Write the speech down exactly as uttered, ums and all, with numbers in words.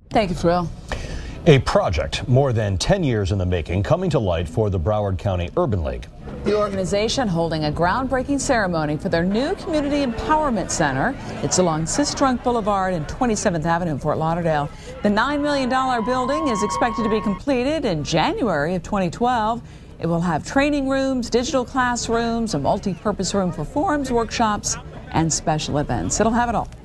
Thank you, Frill. A project more than ten years in the making coming to light for the Broward County Urban League. The organization holding a groundbreaking ceremony for their new Community Empowerment Center. It's along Sistrunk Boulevard and twenty-seventh Avenue in Fort Lauderdale. The nine million dollar building is expected to be completed in January of twenty twelve. It will have training rooms, digital classrooms, a multi-purpose room for forums, workshops, and special events. It'll have it all.